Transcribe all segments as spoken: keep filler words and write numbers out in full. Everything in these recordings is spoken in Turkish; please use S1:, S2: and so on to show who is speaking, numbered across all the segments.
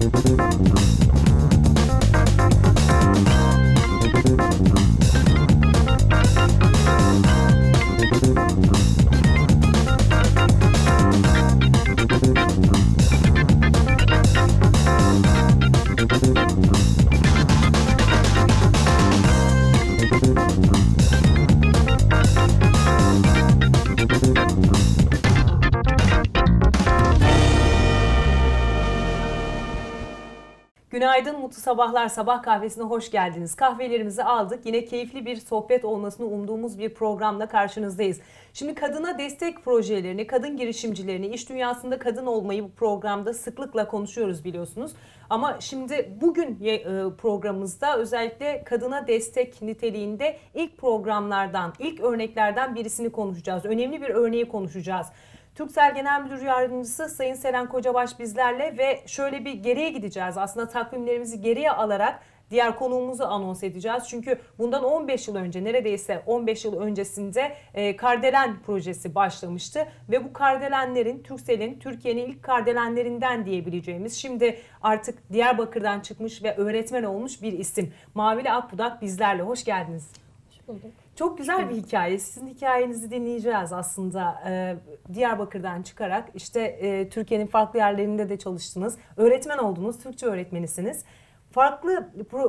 S1: Günaydın, mutlu sabahlar. Sabah kahvesine hoş geldiniz. Kahvelerimizi aldık. Yine keyifli bir sohbet olmasını umduğumuz bir programla karşınızdayız. Şimdi kadına destek projelerini, kadın girişimcilerini, iş dünyasında kadın olmayı bu programda sıklıkla konuşuyoruz biliyorsunuz. Ama şimdi bugün programımızda özellikle kadına destek niteliğinde ilk programlardan, ilk örneklerden birisini konuşacağız. Önemli bir örneği konuşacağız. Turkcell Genel Müdür Yardımcısı Sayın Selen Kocabaş bizlerle ve şöyle bir geriye gideceğiz. Aslında takvimlerimizi geriye alarak diğer konuğumuzu anons edeceğiz. Çünkü bundan on beş yıl önce, neredeyse on beş yıl öncesinde e, Kardelen projesi başlamıştı. Ve bu Kardelenlerin, Turkcell'in Türkiye'nin ilk Kardelenlerinden diyebileceğimiz, şimdi artık Diyarbakır'dan çıkmış ve öğretmen olmuş bir isim. Mavili Akbudak bizlerle. Hoş geldiniz.
S2: Hoş bulduk.
S1: Çok güzel bir hikaye. Sizin hikayenizi dinleyeceğiz aslında. Ee, Diyarbakır'dan çıkarak işte e, Türkiye'nin farklı yerlerinde de çalıştınız. Öğretmen oldunuz, Türkçe öğretmenisiniz. Farklı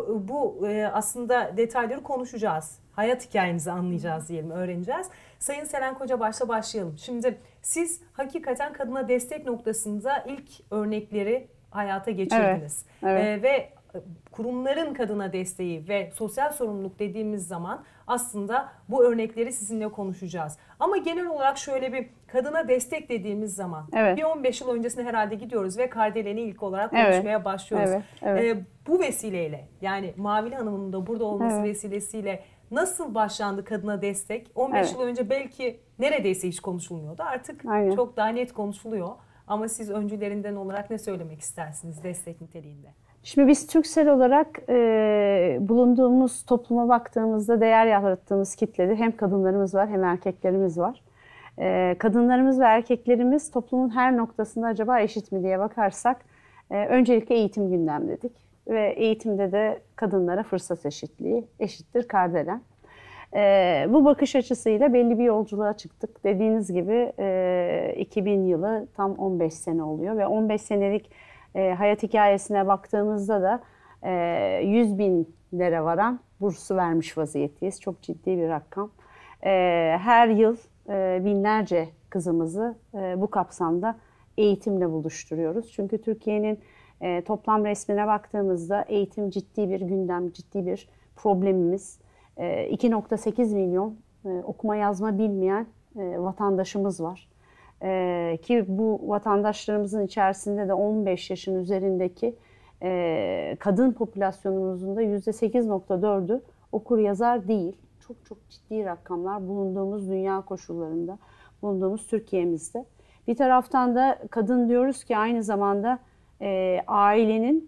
S1: bu e, aslında detayları konuşacağız. Hayat hikayenizi anlayacağız diyelim, öğreneceğiz. Sayın Selen Kocabaş'la başlayalım. Şimdi siz hakikaten kadına destek noktasında ilk örnekleri hayata geçirdiniz.
S2: Evet, evet.
S1: Ee, ve kurumların kadına desteği ve sosyal sorumluluk dediğimiz zaman aslında bu örnekleri sizinle konuşacağız. Ama genel olarak şöyle bir kadına destek dediğimiz zaman
S2: evet.
S1: bir on beş yıl öncesine herhalde gidiyoruz ve Kardelen'i ilk olarak konuşmaya evet. başlıyoruz.
S2: Evet, evet.
S1: Ee, bu vesileyle, yani Mavili Hanım'ın da burada olması evet. vesilesiyle nasıl başlandı kadına destek? on beş evet. yıl önce belki neredeyse hiç konuşulmuyordu. Artık Aynen. çok daha net konuşuluyor. Ama siz öncülerinden olarak ne söylemek istersiniz destek niteliğinde?
S2: Şimdi biz Turkcell olarak e, bulunduğumuz topluma baktığımızda değer yarattığımız kitlede hem kadınlarımız var hem erkeklerimiz var. E, kadınlarımız ve erkeklerimiz toplumun her noktasında acaba eşit mi diye bakarsak e, öncelikle eğitim gündemdedik. Ve eğitimde de kadınlara fırsat eşitliği eşittir Kardelen. E, bu bakış açısıyla belli bir yolculuğa çıktık. Dediğiniz gibi e, iki bin yılı tam on beş sene oluyor ve on beş senelik E, hayat hikayesine baktığımızda da e, yüz binlere varan bursu vermiş vaziyetteyiz. Çok ciddi bir rakam. E, her yıl e, binlerce kızımızı e, bu kapsamda eğitimle buluşturuyoruz. Çünkü Türkiye'nin e, toplam resmine baktığımızda eğitim ciddi bir gündem, ciddi bir problemimiz. E, iki nokta sekiz milyon e, okuma yazma bilmeyen e, vatandaşımız var. Ee, ki bu vatandaşlarımızın içerisinde de on beş yaşın üzerindeki e, kadın popülasyonumuzun da yüzde sekiz nokta dördü okur yazar değil. Çok çok ciddi rakamlar bulunduğumuz dünya koşullarında, bulunduğumuz Türkiye'mizde. Bir taraftan da kadın diyoruz ki aynı zamanda e, ailenin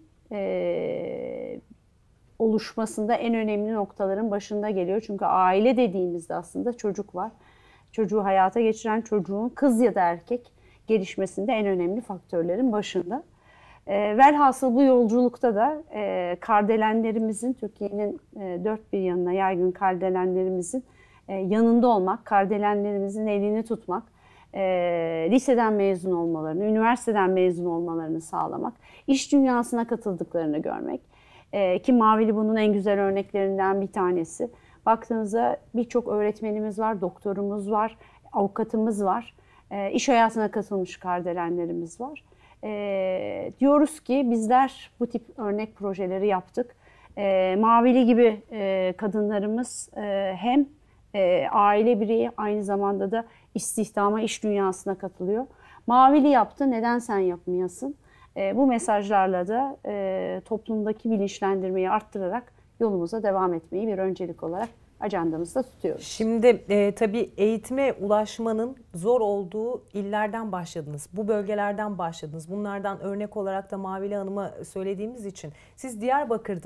S2: e, oluşmasında en önemli noktaların başında geliyor. Çünkü aile dediğimizde aslında çocuk var. Çocuğu hayata geçiren çocuğun kız ya da erkek gelişmesinde en önemli faktörlerin başında. E, velhasıl bu yolculukta da e, kardelenlerimizin, Türkiye'nin e, dört bir yanına yaygın kardelenlerimizin e, yanında olmak, kardelenlerimizin elini tutmak, e, liseden mezun olmalarını, üniversiteden mezun olmalarını sağlamak, iş dünyasına katıldıklarını görmek. E, ki Mavili bunun en güzel örneklerinden bir tanesi. Baktığınızda birçok öğretmenimiz var, doktorumuz var, avukatımız var, e, iş hayatına katılmış kardelenlerimiz var. E, diyoruz ki bizler bu tip örnek projeleri yaptık. E, Mavili gibi e, kadınlarımız e, hem e, aile bireyi aynı zamanda da istihdama, iş dünyasına katılıyor. Mavili yaptı, neden sen yapmayasın? E, bu mesajlarla da e, toplumdaki bilinçlendirmeyi arttırarak yolumuza devam etmeyi bir öncelik olarak ajandamızda tutuyoruz.
S1: Şimdi e, tabii eğitime ulaşmanın zor olduğu illerden başladınız. Bu bölgelerden başladınız. Bunlardan örnek olarak da Mavili Hanım'a söylediğimiz için siz Diyarbakır'da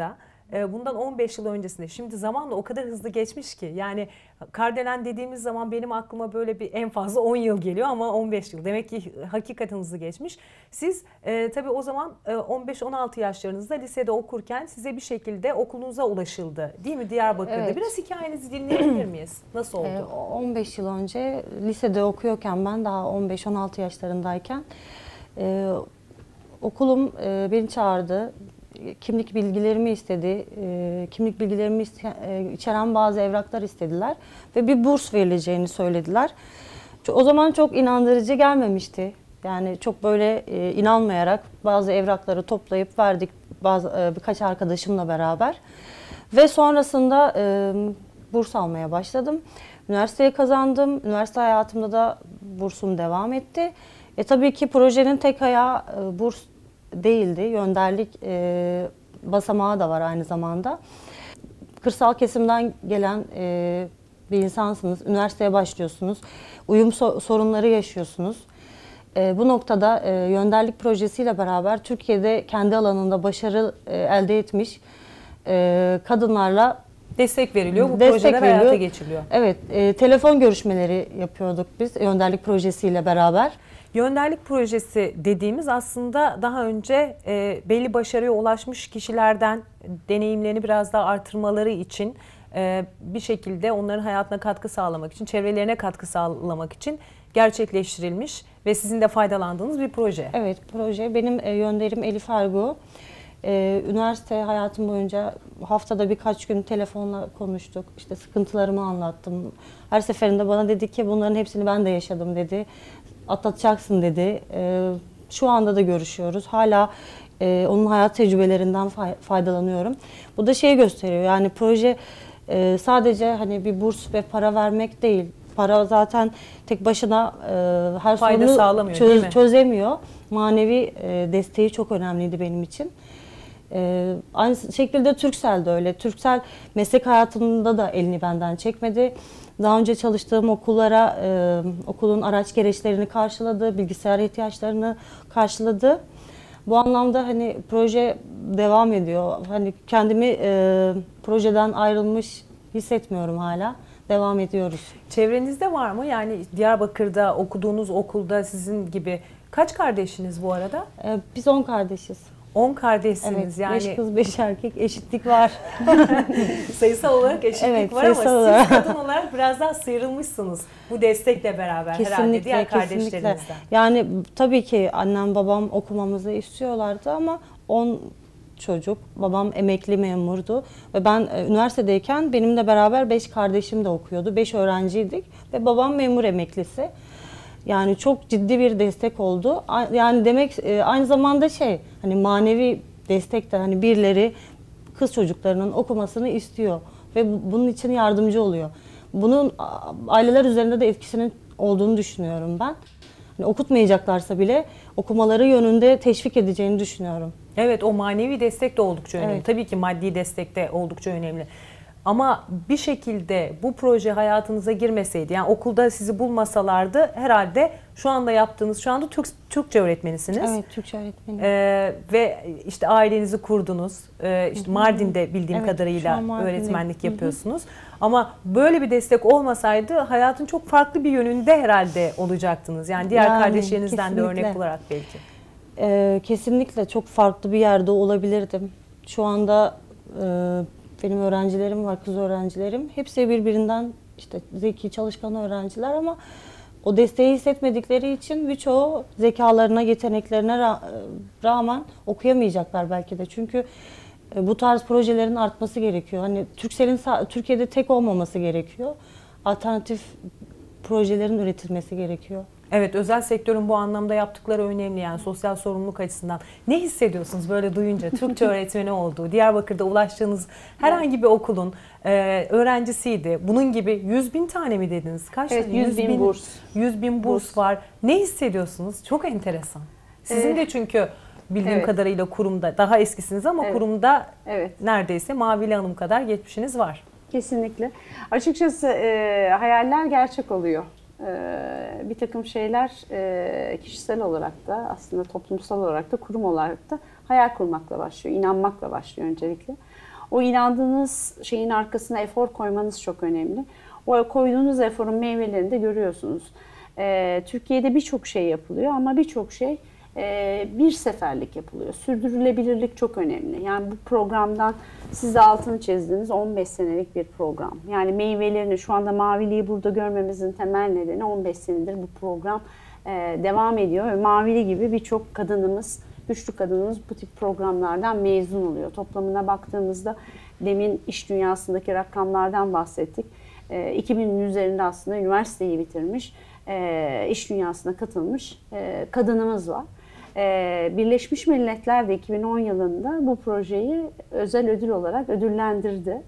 S1: e, bundan on beş yıl öncesinde, şimdi zamanla o kadar hızlı geçmiş ki, yani Kardelen dediğimiz zaman benim aklıma böyle bir en fazla on yıl geliyor ama on beş yıl demek ki hakikaten hızlı geçmiş. Siz e, tabii o zaman e, on beş on altı yaşlarınızda lisede okurken size bir şekilde okulunuza ulaşıldı değil mi Diyarbakır'da?
S3: Evet.
S1: Biraz hikayenizi dinleyebilir miyiz? Nasıl oldu?
S3: Ee, on beş yıl önce lisede okuyorken, ben daha on beş on altı yaşlarındayken e, okulum e, beni çağırdı. Kimlik bilgilerimi istedi. E, kimlik bilgilerimi iste, e, içeren bazı evraklar istediler ve bir burs verileceğini söylediler. O zaman çok inandırıcı gelmemişti. Yani çok böyle e, inanmayarak bazı evrakları toplayıp verdik bazı e, birkaç arkadaşımla beraber. Ve sonrasında e, burs almaya başladım. Üniversiteyi kazandım. Üniversite hayatımda da bursum devam etti. E tabii ki projenin tek ayağı e, burs değildi. Yönderlik e, basamağı da var aynı zamanda. Kırsal kesimden gelen e, bir insansınız. Üniversiteye başlıyorsunuz. Uyum so sorunları yaşıyorsunuz. E, bu noktada e, yönderlik projesiyle beraber Türkiye'de kendi alanında başarı e, elde etmiş e, kadınlarla
S1: Destek veriliyor, bu
S3: destek
S1: projeler
S3: veriliyor.
S1: hayata geçiriliyor.
S3: Evet, e, telefon görüşmeleri yapıyorduk biz yönderlik projesiyle beraber.
S1: Yönderlik projesi dediğimiz aslında daha önce e, belli başarıya ulaşmış kişilerden deneyimlerini biraz daha artırmaları için, e, bir şekilde onların hayatına katkı sağlamak için, çevrelerine katkı sağlamak için gerçekleştirilmiş ve sizin de faydalandığınız bir proje.
S3: Evet, proje. Benim e, yönderim Elif Ergu. E, üniversite hayatım boyunca haftada birkaç gün telefonla konuştuk. İşte sıkıntılarımı anlattım. Her seferinde bana dedi ki bunların hepsini ben de yaşadım dedi. Atlatacaksın dedi. E, şu anda da görüşüyoruz. Hala e, onun hayat tecrübelerinden fay faydalanıyorum. Bu da şeyi gösteriyor. Yani proje e, sadece hani bir burs ve para vermek değil. Para zaten tek başına e, her
S1: Fayda
S3: sorunu
S1: sağlamıyor,
S3: çöz,
S1: değil mi?
S3: çözemiyor. Manevi e, desteği çok önemliydi benim için. E, aynı şekilde Turkcell de öyle. Turkcell meslek hayatında da elini benden çekmedi. Daha önce çalıştığım okullara e, okulun araç gereçlerini karşıladı, bilgisayar ihtiyaçlarını karşıladı. Bu anlamda hani proje devam ediyor. Hani kendimi e, projeden ayrılmış hissetmiyorum hala. Devam ediyoruz.
S1: Çevrenizde var mı? Yani Diyarbakır'da okuduğunuz okulda sizin gibi kaç kardeşiniz bu arada?
S3: E, biz on kardeşiz.
S1: on kardeşsiniz
S3: Evet,
S1: yani.
S3: beş kız beş erkek eşitlik var.
S1: Sayısal olarak eşitlik
S3: Evet,
S1: var ama
S3: sayısal
S1: siz
S3: olarak.
S1: kadın olarak biraz daha sıyrılmışsınız bu destekle beraber herhalde diğer kardeşlerinizden.
S3: Yani tabii ki annem babam okumamızı istiyorlardı ama on çocuk, babam emekli memurdu ve ben e, üniversitedeyken benimle beraber beş kardeşim de okuyordu. beş öğrenciydik ve babam memur emeklisi. Yani çok ciddi bir destek oldu. Yani demek e, aynı zamanda şey, hani manevi destek de, hani birileri kız çocuklarının okumasını istiyor ve bunun için yardımcı oluyor. Bunun aileler üzerinde de etkisinin olduğunu düşünüyorum ben. Hani okutmayacaklarsa bile okumaları yönünde teşvik edeceğini düşünüyorum.
S1: Evet, o manevi destek de oldukça önemli.
S3: Evet.
S1: Tabii ki maddi destek de oldukça önemli. Ama bir şekilde bu proje hayatınıza girmeseydi, yani okulda sizi bulmasalardı herhalde şu anda yaptığınız, şu anda Türk, Türkçe öğretmenisiniz.
S3: Evet, Türkçe öğretmenim.
S1: Ee, ve işte ailenizi kurdunuz. Ee, işte Mardin'de bildiğim
S3: Evet, şu
S1: kadarıyla
S3: an Mardin'deyim.
S1: öğretmenlik yapıyorsunuz. Ama böyle bir destek olmasaydı hayatın çok farklı bir yönünde herhalde olacaktınız. Yani diğer
S3: Yani,
S1: kardeşlerinizden de
S3: kesinlikle.
S1: örnek olarak belki.
S3: Ee, kesinlikle çok farklı bir yerde olabilirdim. Şu anda e, benim öğrencilerim var, kız öğrencilerim. Hepsi birbirinden işte zeki, çalışkan öğrenciler ama o desteği hissetmedikleri için birçoğu zekalarına, yeteneklerine ra rağmen okuyamayacaklar belki de. Çünkü e, bu tarz projelerin artması gerekiyor. Hani Turkcell'in Türkiye'de tek olmaması gerekiyor. Alternatif projelerin üretilmesi gerekiyor.
S1: Evet, özel sektörün bu anlamda yaptıkları önemli, yani sosyal sorumluluk açısından. Ne hissediyorsunuz böyle duyunca Türkçe öğretmeni olduğu, Diyarbakır'da ulaştığınız herhangi bir okulun e, öğrencisiydi. Bunun gibi yüz bin tane mi dediniz? Kaç
S2: Evet,
S1: tane?
S2: yüz bin burs.
S1: yüz bin burs,
S2: Burs.
S1: var. Ne hissediyorsunuz? Çok enteresan. Sizin
S2: Evet.
S1: de çünkü bildiğim
S2: Evet.
S1: kadarıyla kurumda, daha eskisiniz ama
S2: Evet.
S1: kurumda
S2: Evet.
S1: neredeyse Mavili Hanım kadar geçmişiniz var.
S2: Kesinlikle. Açıkçası e, hayaller gerçek oluyor. E, bir takım şeyler e, kişisel olarak da aslında toplumsal olarak da kurum olarak da hayal kurmakla başlıyor, inanmakla başlıyor öncelikle. O inandığınız şeyin arkasına efor koymanız çok önemli. O koyduğunuz eforun meyvelerini de görüyorsunuz. Ee, Türkiye'de birçok şey yapılıyor ama birçok şey e, bir seferlik yapılıyor. Sürdürülebilirlik çok önemli. Yani bu programdan siz de altını çizdiğiniz on beş senelik bir program. Yani meyvelerini şu anda Mavili'yi burada görmemizin temel nedeni on beş senedir bu program e, devam ediyor. Ve Mavili gibi birçok kadınımız, güçlü kadınımız bu tip programlardan mezun oluyor. Toplamına baktığımızda demin iş dünyasındaki rakamlardan bahsettik. E, iki binin üzerinde aslında üniversiteyi bitirmiş, e, iş dünyasına katılmış e, kadınımız var. E, Birleşmiş Milletler de iki bin on yılında bu projeyi özel ödül olarak ödüllendirdi.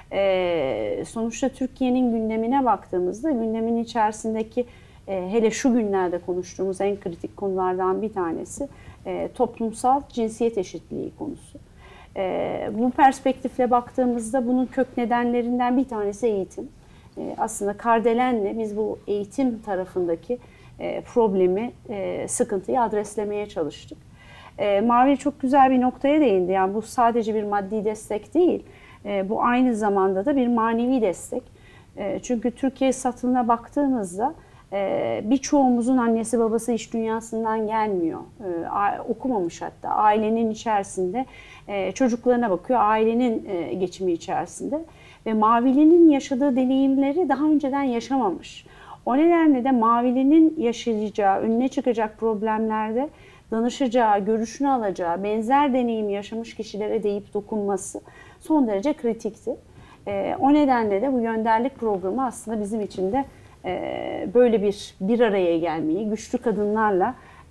S2: E, sonuçta Türkiye'nin gündemine baktığımızda gündemin içerisindeki e, hele şu günlerde konuştuğumuz en kritik konulardan bir tanesi e, toplumsal cinsiyet eşitliği konusu. E, bu perspektifle baktığımızda bunun kök nedenlerinden bir tanesi eğitim. E, aslında Kardelen'le biz bu eğitim tarafındaki e, problemi, e, sıkıntıyı adreslemeye çalıştık. E, Mavi çok güzel bir noktaya değindi. Yani bu sadece bir maddi destek değil, e, bu aynı zamanda da bir manevi destek. E, çünkü Türkiye satına baktığımızda e, birçoğumuzun annesi babası iş dünyasından gelmiyor. E, okumamış hatta. Ailenin içerisinde e, çocuklarına bakıyor, ailenin e, geçimi içerisinde. Ve Mavili'nin yaşadığı deneyimleri daha önceden yaşamamış. O nedenle de Mavili'nin yaşayacağı, önüne çıkacak problemlerde danışacağı, görüşünü alacağı, benzer deneyimi yaşamış kişilere değip dokunması son derece kritikti. E, o nedenle de bu yönderlik programı aslında bizim için de e, böyle bir bir araya gelmeyi, güçlü kadınlarla,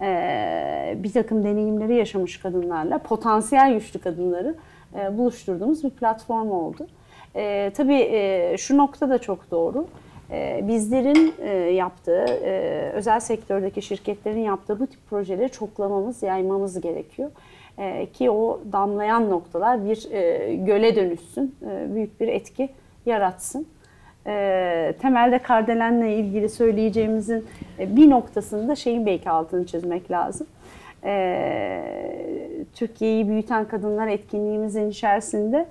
S2: e, bir takım deneyimleri yaşamış kadınlarla, potansiyel güçlü kadınları e, buluşturduğumuz bir platform oldu. E, tabii e, şu nokta da çok doğru. E, bizlerin e, yaptığı, e, özel sektördeki şirketlerin yaptığı bu tip projeleri çoklamamız, yaymamız gerekiyor. E, ki o damlayan noktalar bir e, göle dönüşsün, e, büyük bir etki yaratsın. E, temelde Kardelen'le ilgili söyleyeceğimizin e, bir noktasında şeyin belki altını çizmek lazım. E, Türkiye'yi büyüten kadınlar etkinliğimizin içerisinde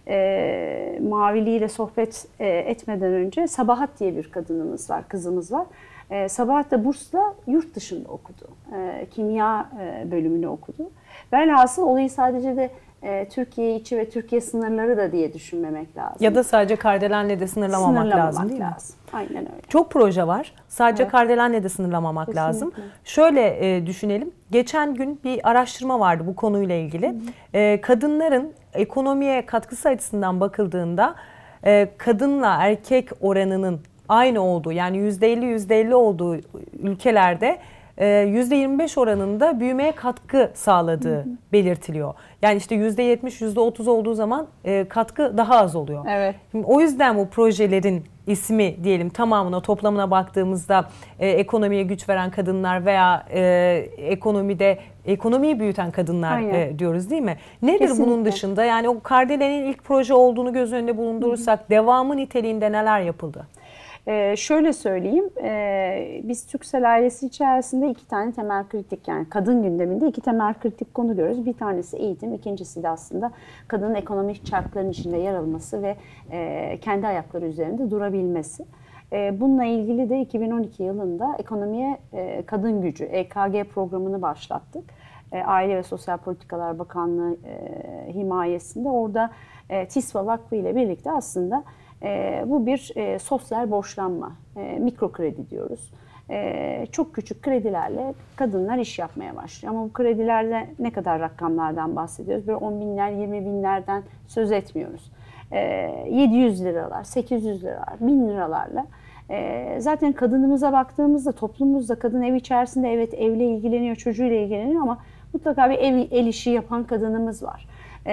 S2: E, Mavili ile sohbet e, etmeden önce Sabahat diye bir kadınımız var, kızımız var. E, Sabahat da bursla yurt dışında okudu. E, kimya e, bölümünü okudu. Velhasıl olayı sadece de e, Türkiye içi ve Türkiye sınırları da diye düşünmemek lazım.
S1: Ya da sadece Kardelen'le de sınırlamamak,
S2: Sınırlamamak
S1: lazım değil mi?
S2: lazım. Aynen öyle.
S1: Çok proje var. Sadece
S2: Evet.
S1: Kardelen'le de sınırlamamak
S2: Kesinlikle.
S1: lazım. Şöyle e, düşünelim. Geçen gün bir araştırma vardı bu konuyla ilgili. Hı hı. E, kadınların ekonomiye katkısı açısından bakıldığında e, kadınla erkek oranının aynı olduğu, yani yüzde elli yüzde elli olduğu ülkelerde yüzde yirmi beş oranında büyümeye katkı sağladığı hı hı. belirtiliyor. Yani işte yüzde yetmiş yüzde otuz olduğu zaman e, katkı daha az oluyor.
S2: Evet.
S1: Şimdi o yüzden bu projelerin ismi diyelim tamamına, toplamına baktığımızda e, ekonomiye güç veren kadınlar veya e, ekonomide ekonomiyi büyüten kadınlar e, diyoruz değil mi? Nedir Kesinlikle. Bunun dışında? Yani o Kardelen'in ilk proje olduğunu göz önünde bulundurursak hı hı. devamı niteliğinde neler yapıldı?
S2: Ee, şöyle söyleyeyim, ee, biz Türksel ailesi içerisinde iki tane temel kritik, yani kadın gündeminde iki temel kritik konu görüyoruz. Bir tanesi eğitim, ikincisi de aslında kadının ekonomik çarkların içinde yer alması ve e, kendi ayakları üzerinde durabilmesi. E, bununla ilgili de iki bin on iki yılında Ekonomiye e, Kadın Gücü, E K G programını başlattık. E, Aile ve Sosyal Politikalar Bakanlığı e, himayesinde orada e, TİSVA Vakfı ile birlikte aslında E, bu bir e, sosyal borçlanma, e, mikro kredi diyoruz. E, çok küçük kredilerle kadınlar iş yapmaya başlıyor. Ama bu kredilerde ne kadar rakamlardan bahsediyoruz? Böyle on binler, yirmi binlerden söz etmiyoruz. E, yedi yüz liralar, sekiz yüz liralar, bin liralarla. E, zaten kadınımıza baktığımızda toplumumuzda kadın ev içerisinde evet evle ilgileniyor, çocuğuyla ilgileniyor ama mutlaka bir ev, el işi yapan kadınımız var.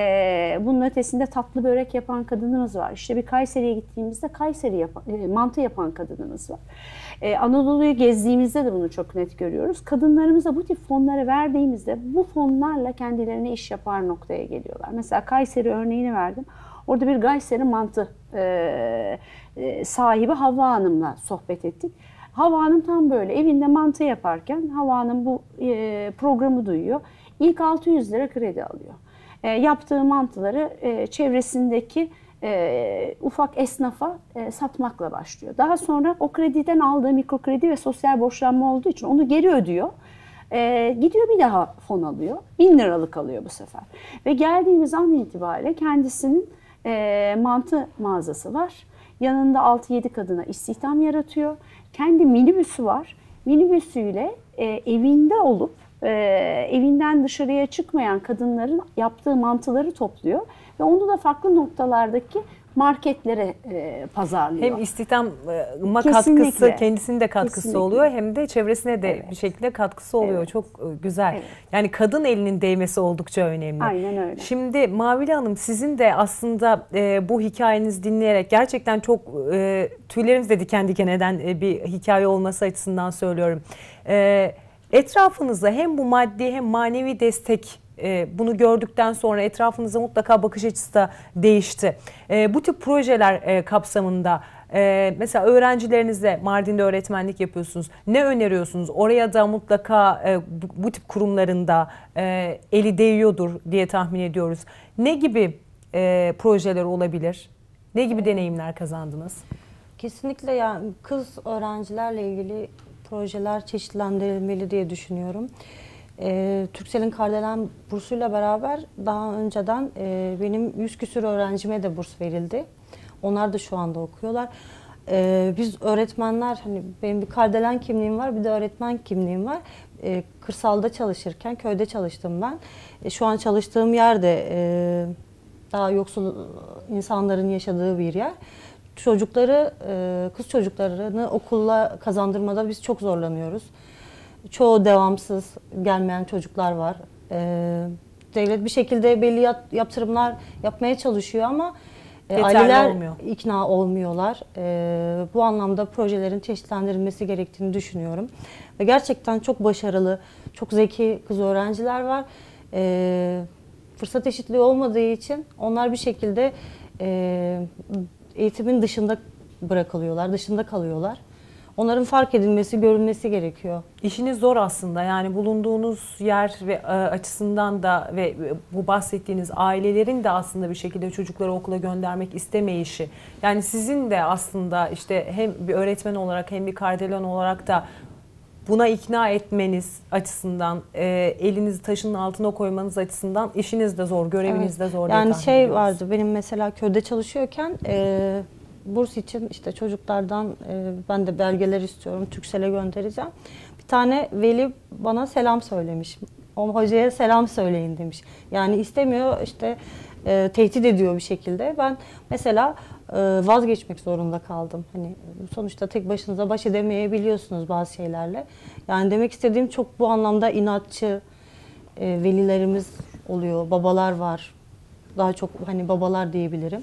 S2: Ee, bunun ötesinde tatlı börek yapan kadınımız var. İşte bir Kayseri'ye gittiğimizde Kayseri yapan, e, mantı yapan kadınımız var. Ee, Anadolu'yu gezdiğimizde de bunu çok net görüyoruz. Kadınlarımıza bu tip fonları verdiğimizde bu fonlarla kendilerine iş yapar noktaya geliyorlar. Mesela Kayseri örneğini verdim. Orada bir Kayseri mantı e, e, sahibi Havva Hanım'la sohbet ettik. Havva Hanım tam böyle evinde mantı yaparken Havva Hanım bu e, programı duyuyor. İlk altı yüz lira kredi alıyor. e, yaptığı mantıları e, çevresindeki e, ufak esnafa e, satmakla başlıyor. Daha sonra o krediden aldığı mikro kredi ve sosyal borçlanma olduğu için onu geri ödüyor. E, gidiyor bir daha fon alıyor. Bin liralık alıyor bu sefer. Ve geldiğimiz an itibariyle kendisinin e, mantı mağazası var. Yanında altı yedi kadına istihdam yaratıyor. Kendi minibüsü var. Minibüsüyle e, evinde olup e, evinden dışarıya çıkmayan kadınların yaptığı mantıları topluyor. Ve onu da farklı noktalardaki marketlere e, pazarlıyor.
S1: Hem istihdama
S2: Kesinlikle.
S1: katkısı, kendisinin de katkısı
S2: Kesinlikle.
S1: oluyor hem de çevresine de
S2: Evet.
S1: bir şekilde katkısı oluyor.
S2: Evet.
S1: Çok e, güzel.
S2: Evet.
S1: Yani kadın elinin değmesi oldukça önemli.
S2: Aynen öyle.
S1: Şimdi Mavili Hanım, sizin de aslında e, bu hikayenizi dinleyerek gerçekten çok e, tüylerimiz de diken diken eden e, bir hikaye olması açısından söylüyorum. E, etrafınızda hem bu maddi hem manevi destek, E, bunu gördükten sonra etrafınıza mutlaka bakış açısı da değişti. E, bu tip projeler e, kapsamında e, mesela öğrencilerinize, Mardin'de öğretmenlik yapıyorsunuz. Ne öneriyorsunuz? Oraya da mutlaka e, bu, bu tip kurumlarında e, eli değiyordur diye tahmin ediyoruz. Ne gibi e, projeler olabilir? Ne gibi deneyimler kazandınız?
S3: Kesinlikle, yani kız öğrencilerle ilgili projeler çeşitlendirilmeli diye düşünüyorum. Ee, Turkcell'in Kardelen bursuyla beraber daha önceden e, benim yüz küsur öğrencime de burs verildi. Onlar da şu anda okuyorlar. Ee, biz öğretmenler, hani benim bir Kardelen kimliğim var, bir de öğretmen kimliğim var. Ee, kırsalda çalışırken köyde çalıştım ben. E, şu an çalıştığım yerde e, daha yoksul insanların yaşadığı bir yer. Çocukları, e, kız çocuklarını okulla kazandırmada biz çok zorlanıyoruz. Çoğu devamsız gelmeyen çocuklar var. Ee, devlet bir şekilde belli yaptırımlar yapmaya çalışıyor ama e, aileler
S1: olmuyor.
S3: ikna olmuyorlar. Ee, bu anlamda projelerin çeşitlendirilmesi gerektiğini düşünüyorum. Ve gerçekten çok başarılı, çok zeki kız öğrenciler var. Ee, fırsat eşitliği olmadığı için onlar bir şekilde e, eğitimin dışında bırakılıyorlar, dışında kalıyorlar. Onların fark edilmesi, görülmesi gerekiyor.
S1: İşiniz zor aslında, yani bulunduğunuz yer ve e, açısından da ve bu bahsettiğiniz ailelerin de aslında bir şekilde çocukları okula göndermek istemeyişi. Yani sizin de aslında işte hem bir öğretmen olarak hem bir kardelen olarak da buna ikna etmeniz açısından, e, elinizi taşın altına koymanız açısından işiniz de zor, göreviniz
S3: Evet.
S1: de zor diye
S3: Yani
S1: tahmin
S3: şey
S1: ediyoruz.
S3: vardı, benim mesela köyde çalışıyorken e, burs için işte çocuklardan e, ben de belgeler istiyorum, Turkcell'e göndereceğim. Bir tane veli bana selam söylemiş. O hocaya selam söyleyin demiş. Yani istemiyor, işte e, tehdit ediyor bir şekilde. Ben mesela e, vazgeçmek zorunda kaldım. Hani sonuçta tek başınıza baş edemeyebiliyorsunuz bazı şeylerle. Yani demek istediğim, çok bu anlamda inatçı e, velilerimiz oluyor, babalar var. Daha çok hani babalar diyebilirim.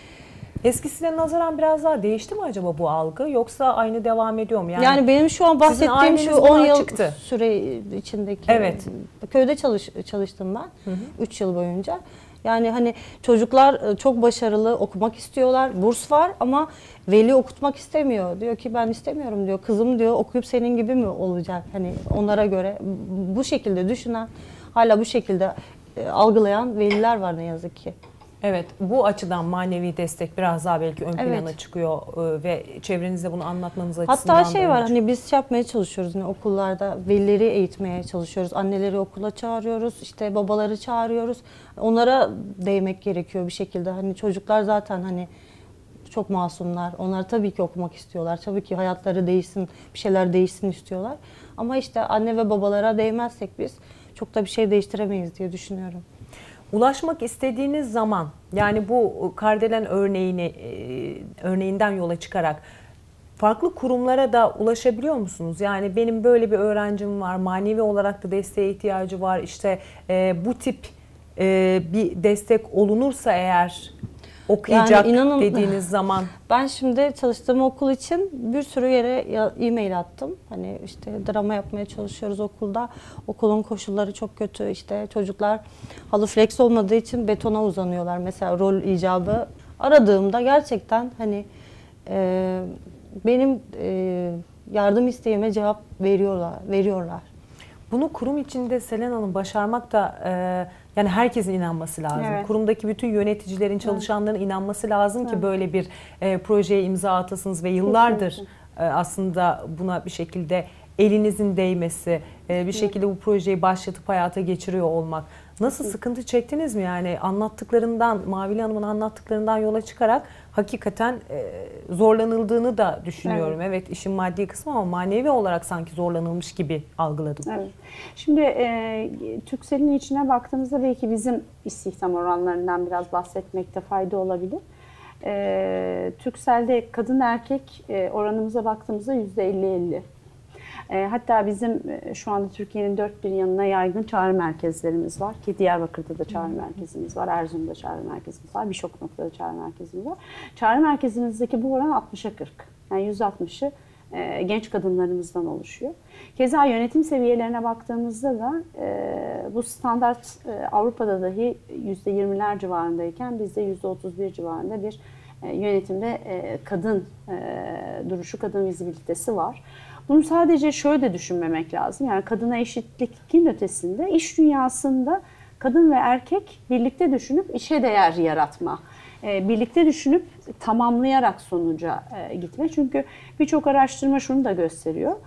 S1: Eskisine nazaran biraz daha değişti mi acaba bu algı, yoksa aynı devam ediyor mu?
S3: Yani, yani benim şu an bahsettiğim
S1: aileniz
S3: şu
S1: buna
S3: on yıl
S1: açıktı.
S3: süre içindeki,
S1: Evet.
S3: Köyde çalış, çalıştım ben üç yıl boyunca. Yani hani çocuklar çok başarılı, okumak istiyorlar, burs var ama veli okutmak istemiyor. Diyor ki ben istemiyorum diyor, kızım diyor okuyup senin gibi mi olacak? Hani onlara göre bu şekilde düşünen, hala bu şekilde e, algılayan veliler var ne yazık ki.
S1: Evet, bu açıdan manevi destek biraz daha belki ön plana
S3: Evet.
S1: çıkıyor e, ve çevrenizde bunu anlatmanız açısından
S3: Hatta şey
S1: da
S3: var,
S1: önemli.
S3: hani biz şey yapmaya çalışıyoruz, hani okullarda velileri eğitmeye çalışıyoruz. Anneleri okula çağırıyoruz, işte babaları çağırıyoruz. Onlara değmek gerekiyor bir şekilde. Hani çocuklar zaten hani çok masumlar. Onlar tabii ki okumak istiyorlar. Tabii ki hayatları değişsin, bir şeyler değişsin istiyorlar. Ama işte anne ve babalara değmezsek biz çok da bir şey değiştiremeyiz diye düşünüyorum.
S1: Ulaşmak istediğiniz zaman, yani bu Kardelen örneğini e, örneğinden yola çıkarak farklı kurumlara da ulaşabiliyor musunuz? Yani benim böyle bir öğrencim var, manevi olarak da desteğe ihtiyacı var. İşte e, bu tip e, bir destek olunursa eğer okuyacak
S3: Yani inanın,
S1: dediğiniz zaman.
S3: Ben şimdi çalıştığım okul için bir sürü yere e-mail attım. Hani işte drama yapmaya çalışıyoruz okulda. Okulun koşulları çok kötü. İşte çocuklar halı flex olmadığı için betona uzanıyorlar. Mesela rol icabı aradığımda gerçekten hani e, benim e, yardım isteğime cevap veriyorlar. veriyorlar.
S1: Bunu kurum içinde Selen Hanım başarmak da e, yani herkesin inanması lazım.
S2: Evet.
S1: Kurumdaki bütün yöneticilerin, çalışanların inanması lazım ki
S2: Evet.
S1: böyle bir e, projeye imza atasınız ve yıllardır
S2: Kesinlikle.
S1: e, aslında buna bir şekilde elinizin değmesi, e, bir şekilde bu projeyi başlatıp hayata geçiriyor olmak. Nasıl, sıkıntı çektiniz mi? Yani anlattıklarından, Mavili Hanım'ın anlattıklarından yola çıkarak hakikaten e, zorlanıldığını da düşünüyorum. Evet. evet işin maddi kısmı ama manevi olarak sanki zorlanılmış gibi algıladım.
S2: Evet. Şimdi e, Turkcell'in içine baktığımızda belki bizim istihdam oranlarından biraz bahsetmekte fayda olabilir. E, Turkcell'de kadın erkek e, oranımıza baktığımızda yüzde elli elli. E, hatta bizim e, şu anda Türkiye'nin dört bir yanına yaygın çağrı merkezlerimiz var ki Diyarbakır'da da çağrı merkezimiz var, Erzurum'da çağrı merkezimiz var, birçok noktada çağrı merkezimiz var. Çağrı merkezimizdeki bu oran altmışa kırk. Yani yüzde altmışı e, genç kadınlarımızdan oluşuyor. Keza yönetim seviyelerine baktığımızda da e, bu standart e, Avrupa'da dahi yüzde yirmiler civarındayken bizde yüzde otuz bir civarında bir e, yönetimde e, kadın e, duruşu, kadın vizibilitesi var. Bunu sadece şöyle de düşünmemek lazım. Yani kadına eşitlikin ötesinde iş dünyasında kadın ve erkek birlikte düşünüp işe değer yaratma, birlikte düşünüp tamamlayarak sonuca gitme. Çünkü birçok araştırma şunu da gösteriyor.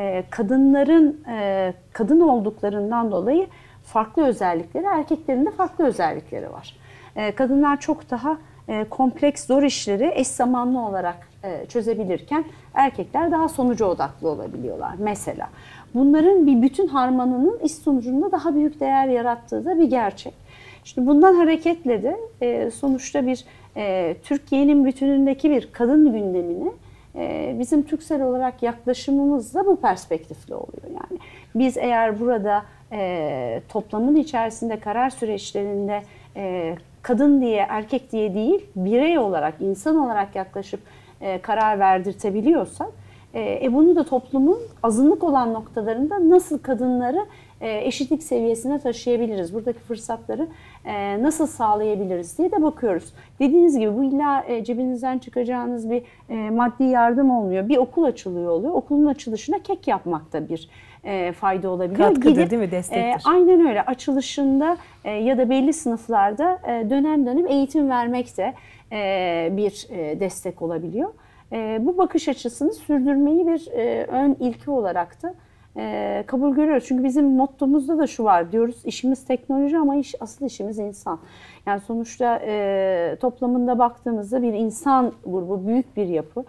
S2: Kadınların kadın olduklarından dolayı farklı özellikleri, erkeklerin de farklı özellikleri var. Kadınlar çok daha kompleks, zor işleri eş zamanlı olarak çözebilirken erkekler daha sonuca odaklı olabiliyorlar mesela. Bunların bir bütün harmanının iş sonucunda daha büyük değer yarattığı da bir gerçek. Şimdi bundan hareketle de sonuçta bir Türkiye'nin bütünündeki bir kadın gündemine bizim Turkcell olarak yaklaşımımız da bu perspektifle oluyor. Yani biz eğer burada toplamın içerisinde karar süreçlerinde kadın diye, erkek diye değil, birey olarak, insan olarak yaklaşıp e, karar verdirtebiliyorsak, e, e, bunu da toplumun azınlık olan noktalarında nasıl kadınları e, eşitlik seviyesine taşıyabiliriz, buradaki fırsatları e, nasıl sağlayabiliriz diye de bakıyoruz. Dediğiniz gibi bu illa e, cebinizden çıkacağınız bir e, maddi yardım olmuyor. Bir okul açılıyor oluyor. Okulun açılışına kek yapmak da bir E, fayda olabiliyor.
S1: Katkıdır
S2: Gidip,
S1: değil mi? Destektir.
S2: E, aynen öyle. Açılışında e, ya da belli sınıflarda e, dönem dönem eğitim vermek de e, bir e, destek olabiliyor. E, bu bakış açısını sürdürmeyi bir e, ön ilke olarak da e, kabul görüyoruz. Çünkü bizim mottomuzda da şu var diyoruz, işimiz teknoloji ama iş, asıl işimiz insan. Yani sonuçta e, toplamında baktığımızda bir insan grubu, büyük bir yapı.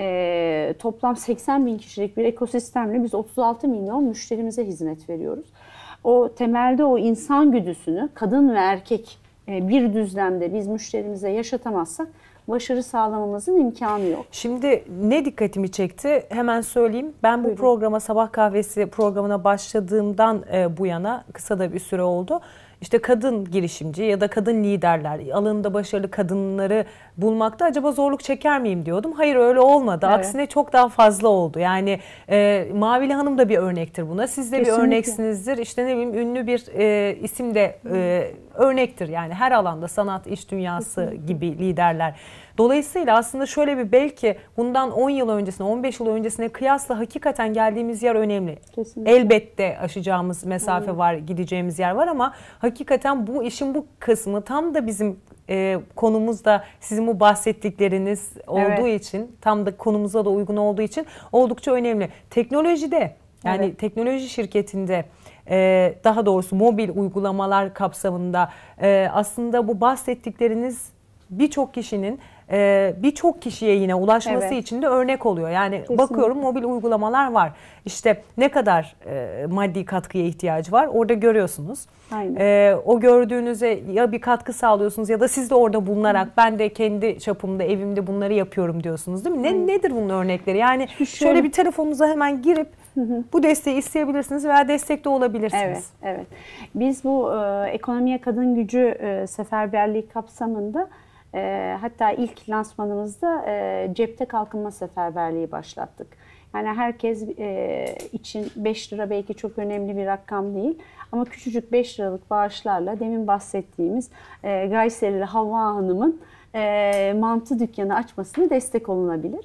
S2: E, toplam seksen bin kişilik bir ekosistemle biz otuz altı milyon müşterimize hizmet veriyoruz. O temelde o insan güdüsünü kadın ve erkek e, bir düzlemde biz müşterimize yaşatamazsak başarı sağlamamızın imkanı yok.
S1: Şimdi ne dikkatimi çekti hemen söyleyeyim. Ben bu
S2: Buyurun.
S1: programa, Sabah Kahvesi programına başladığımdan bu yana kısa da bir süre oldu. İşte kadın girişimci ya da kadın liderler, alanında başarılı kadınları bulmakta acaba zorluk çeker miyim diyordum. Hayır, öyle olmadı.
S2: Evet.
S1: Aksine çok daha fazla oldu. Yani e, Mavili Hanım da bir örnektir buna. Siz de
S2: Kesinlikle.
S1: bir örneksinizdir. İşte ne bileyim ünlü bir e, isim de e, örnektir. Yani her alanda sanat, iş dünyası
S2: Kesinlikle.
S1: gibi liderler. Dolayısıyla aslında şöyle bir belki bundan on yıl öncesine, on beş yıl öncesine kıyasla hakikaten geldiğimiz yer önemli.
S2: Kesinlikle.
S1: Elbette aşacağımız mesafe var, gideceğimiz yer var ama hakikaten bu işin bu kısmı tam da bizim e, konumuzda sizin bu bahsettikleriniz olduğu
S2: Evet.
S1: için, tam da konumuza da uygun olduğu için oldukça önemli. Teknolojide, yani
S2: Evet.
S1: teknoloji şirketinde, e, daha doğrusu mobil uygulamalar kapsamında e, aslında bu bahsettikleriniz birçok kişinin e, birçok kişiye yine ulaşması
S2: Evet.
S1: için de örnek oluyor. Yani
S2: Kesinlikle.
S1: bakıyorum mobil uygulamalar var. İşte ne kadar e, maddi katkıya ihtiyacı var orada görüyorsunuz.
S2: Aynen.
S1: E, o gördüğünüze ya bir katkı sağlıyorsunuz ya da siz de orada bulunarak Hı. ben de kendi çapımda evimde bunları yapıyorum diyorsunuz değil mi? Ne, nedir bunun örnekleri? Yani
S2: Şöyle,
S1: şöyle bir telefonunuza hemen girip Hı hı. bu desteği isteyebilirsiniz veya destekte olabilirsiniz.
S2: Evet, evet. Biz bu e, ekonomiye kadın gücü e, seferberliği kapsamında e, hatta ilk lansmanımızda e, cepte kalkınma seferberliği başlattık. Yani herkes e, için beş lira belki çok önemli bir rakam değil ama küçücük beş liralık bağışlarla demin bahsettiğimiz e, Gayserili Havva Hanım'ın e, mantı dükkanı açmasına destek olunabilir.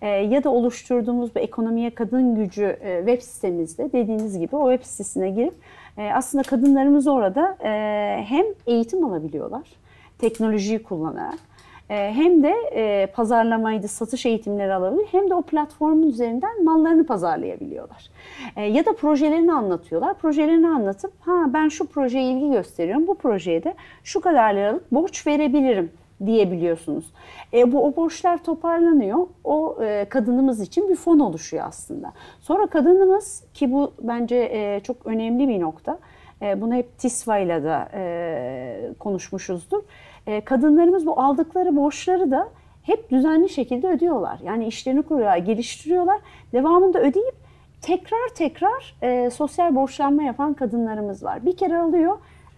S2: e, ya da oluşturduğumuz bu ekonomiye kadın gücü e, web sitemizde dediğiniz gibi o web sitesine girip e, aslında kadınlarımız orada e, hem eğitim alabiliyorlar teknolojiyi kullanarak, e, hem de e, pazarlamaydı, satış eğitimleri alabilir, hem de o platformun üzerinden mallarını pazarlayabiliyorlar. E, ya da projelerini anlatıyorlar. Projelerini anlatıp ha ben şu projeye ilgi gösteriyorum, bu projeye de şu kadar liralık borç verebilirim diyebiliyorsunuz. E, bu o borçlar toparlanıyor. O e, kadınımız için bir fon oluşuyor aslında. Sonra kadınımız, ki bu bence e, çok önemli bir nokta. E, bunu hep TİSVA ile de e, konuşmuşuzdur. E, kadınlarımız bu aldıkları borçları da hep düzenli şekilde ödüyorlar. Yani işlerini kuruyorlar, geliştiriyorlar. Devamında ödeyip tekrar tekrar e, sosyal borçlanma yapan kadınlarımız var. Bir kere alıyor,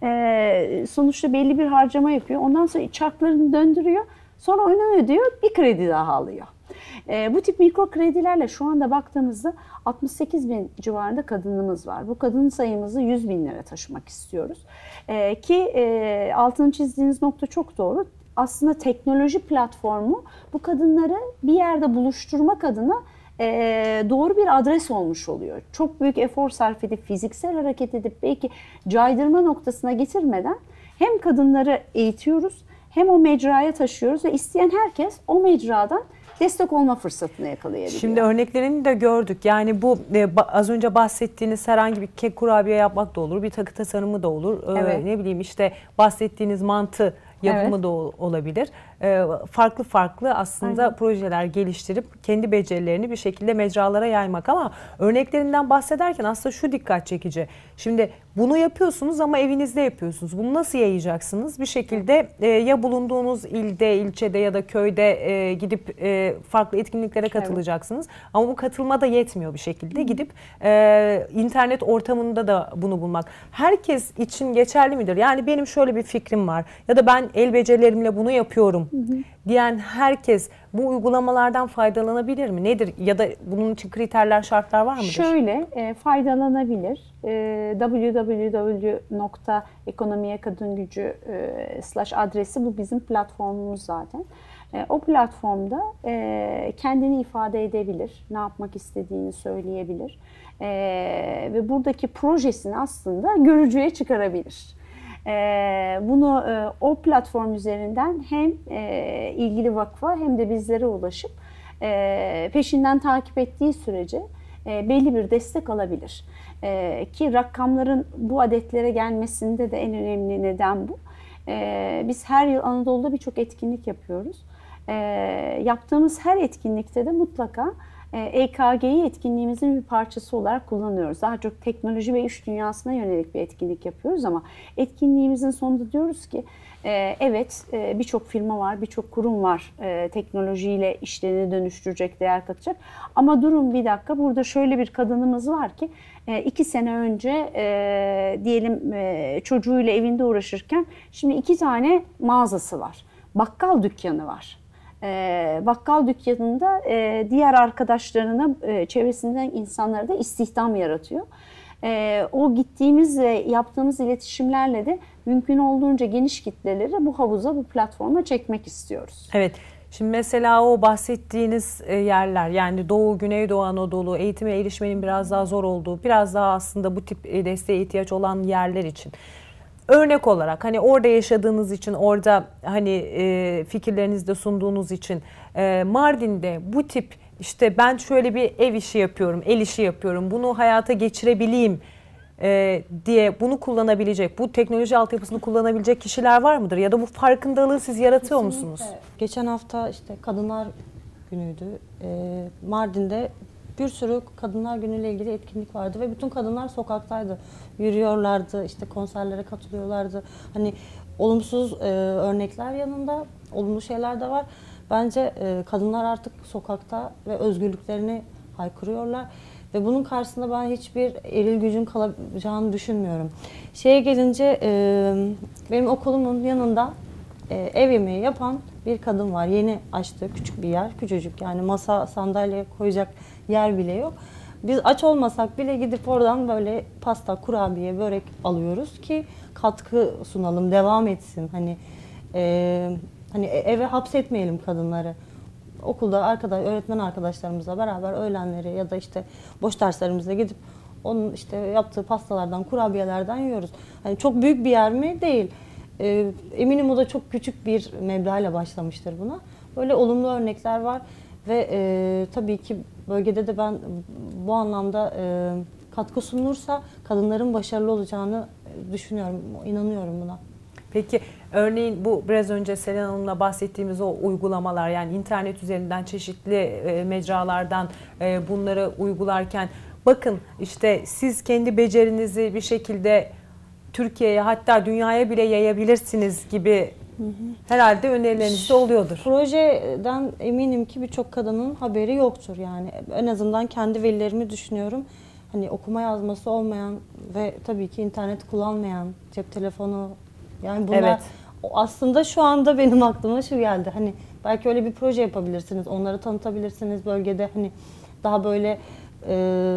S2: e, sonuçta belli bir harcama yapıyor. Ondan sonra çarklarını döndürüyor. Sonra onu ödüyor, bir kredi daha alıyor. E, bu tip mikro kredilerle şu anda baktığımızda altmış sekiz bin civarında kadınımız var. Bu kadın sayımızı yüz binlere taşımak istiyoruz. E, ki e, altını çizdiğiniz nokta çok doğru. Aslında teknoloji platformu bu kadınları bir yerde buluşturmak adına e, doğru bir adres olmuş oluyor. Çok büyük efor sarf edip, fiziksel hareket edip belki caydırma noktasına getirmeden hem kadınları eğitiyoruz, hem o mecraya taşıyoruz ve isteyen herkes o mecradan destek olma fırsatını yakalayabiliyor.
S1: Şimdi örneklerini de gördük. Yani bu e, az önce bahsettiğiniz herhangi bir kek kurabiye yapmak da olur, bir takı tasarımı da olur.
S2: Evet.
S1: Ee, ne bileyim işte bahsettiğiniz mantı yapımı
S2: Evet.
S1: da olabilir. Ee, farklı farklı aslında
S2: Aynen.
S1: projeler geliştirip kendi becerilerini bir şekilde mecralara yaymak, ama örneklerinden bahsederken aslında şu dikkat çekici. Şimdi bunu yapıyorsunuz ama evinizde yapıyorsunuz. Bunu nasıl yayacaksınız? Bir şekilde e, ya bulunduğunuz ilde, ilçede ya da köyde e, gidip e, farklı etkinliklere katılacaksınız. Evet. Ama bu katılma da yetmiyor bir şekilde. Gidip e, internet ortamında da bunu bulmak. Herkes için geçerli midir? Yani benim şöyle bir fikrim var ya da ben el becerilerimle bunu yapıyorum Hı hı. diyen herkes bu uygulamalardan faydalanabilir mi? Nedir? Ya da bunun için kriterler, şartlar var mıdır?
S2: Şöyle e, faydalanabilir. E, double-u double-u double-u nokta ekonomiye kadın gücü e, slash adresi, bu bizim platformumuz zaten. E, o platformda e, kendini ifade edebilir, ne yapmak istediğini söyleyebilir e, ve buradaki projesini aslında görücüye çıkarabilir. Bunu o platform üzerinden hem ilgili vakfa hem de bizlere ulaşıp peşinden takip ettiği sürece belli bir destek alabilir. Ki rakamların bu adetlere gelmesinde de en önemli neden bu. Biz her yıl Anadolu'da birçok etkinlik yapıyoruz. Yaptığımız her etkinlikte de mutlaka E K G'yi etkinliğimizin bir parçası olarak kullanıyoruz. Daha çok teknoloji ve iş dünyasına yönelik bir etkinlik yapıyoruz ama etkinliğimizin sonunda diyoruz ki evet, birçok firma var, birçok kurum var teknolojiyle işlerini dönüştürecek, değer katacak. Ama durun bir dakika, burada şöyle bir kadınımız var ki iki sene önce diyelim çocuğuyla evinde uğraşırken şimdi iki tane mağazası var, bakkal dükkanı var. E, bakkal dükkanında e, diğer arkadaşlarına, e, çevresinden insanlara da istihdam yaratıyor. E, o gittiğimiz ve yaptığımız iletişimlerle de mümkün olduğunca geniş kitleleri bu havuza, bu platforma çekmek istiyoruz.
S1: Evet. Şimdi mesela o bahsettiğiniz yerler, yani Doğu, Güneydoğu Anadolu, eğitime erişmenin biraz daha zor olduğu, biraz daha aslında bu tip desteğe ihtiyaç olan yerler için. Örnek olarak hani orada yaşadığınız için, orada hani e, fikirlerinizi de sunduğunuz için e, Mardin'de bu tip işte ben şöyle bir ev işi yapıyorum, el işi yapıyorum, bunu hayata geçirebileyim e, diye bunu kullanabilecek, bu teknoloji altyapısını kullanabilecek kişiler var mıdır? Ya da bu farkındalığı siz yaratıyor
S3: Kesinlikle.
S1: musunuz?
S3: Geçen hafta işte Kadınlar Günü'ydü. E, Mardin'de bir sürü Kadınlar Günü ile ilgili etkinlik vardı ve bütün kadınlar sokaktaydı. Yürüyorlardı, işte konserlere katılıyorlardı. Hani olumsuz e, örnekler yanında olumlu şeyler de var. Bence e, kadınlar artık sokakta ve özgürlüklerini haykırıyorlar. Ve bunun karşısında ben hiçbir eril gücün kalacağını düşünmüyorum. Şeye gelince e, benim okulumun yanında e, ev yemeği yapan bir kadın var. Yeni açtı, küçük bir yer, küçücük, yani masa sandalye koyacak yer bile yok. Biz aç olmasak bile gidip oradan böyle pasta, kurabiye, börek alıyoruz ki katkı sunalım, devam etsin. Hani e, hani eve hapsetmeyelim kadınları. okulda arkadaş, öğretmen arkadaşlarımızla beraber öğlenleri ya da işte boş derslerimizde gidip onun işte yaptığı pastalardan, kurabiyelerden yiyoruz. Hani çok büyük bir yer mi? Değil. E, eminim o da çok küçük bir meblağla başlamıştır buna. Böyle olumlu örnekler var ve e, tabii ki bölgede de ben bu anlamda e, katkı sunulursa kadınların başarılı olacağını düşünüyorum, inanıyorum buna.
S1: Peki örneğin bu biraz önce Selen Hanım'la bahsettiğimiz o uygulamalar, yani internet üzerinden çeşitli e, mecralardan e, bunları uygularken bakın işte siz kendi becerinizi bir şekilde Türkiye'ye, hatta dünyaya bile yayabilirsiniz gibi herhalde önerileriniz de oluyordur.
S3: Projeden eminim ki birçok kadının haberi yoktur yani. En azından kendi velilerimi düşünüyorum. Hani okuma yazması olmayan ve tabii ki internet kullanmayan, cep telefonu, yani bunlar
S1: Evet.
S3: aslında şu anda benim aklıma şu geldi. Hani belki öyle bir proje yapabilirsiniz, onları tanıtabilirsiniz bölgede. Hani daha böyle e,